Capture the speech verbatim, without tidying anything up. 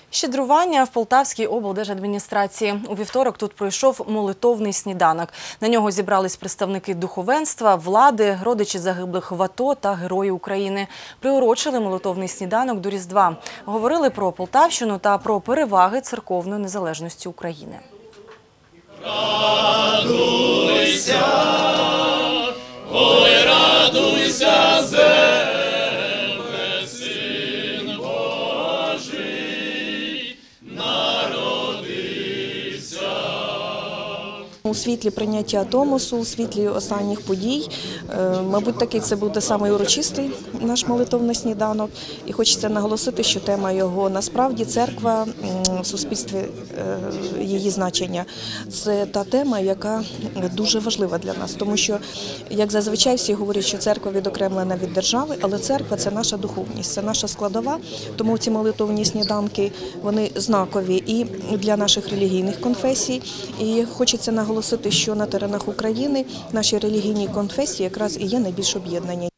Щедрування в Полтавській облдержадміністрації. У вівторок тут пройшов молитовний сніданок. На нього зібрались представники духовенства, влади, родичі загиблих в АТО та Герої України. Приурочили молитовний сніданок до Різдва. Говорили про Полтавщину та про переваги церковної незалежності України. Радуйся, ой, радуйся, земле, Син Божий народився. У світлі прийняття Томосу, у світлі останніх подій, мабуть, такий це буде самий урочистий наш молитовний сніданок. І хочеться наголосити, що тема його насправді церква в суспільстві, її значення. Це та тема, яка дуже важлива для нас, тому що, як зазвичай всі говорять, що церква відокремлена від держави, але церква – це наша духовність, це наша складова, тому ці молитовні сніданки, вони знакові і для наших релігійних конфесій. І хочеться наголосити, що на теренах України наші релігійні конфесії якраз і є найбільш об'єднані.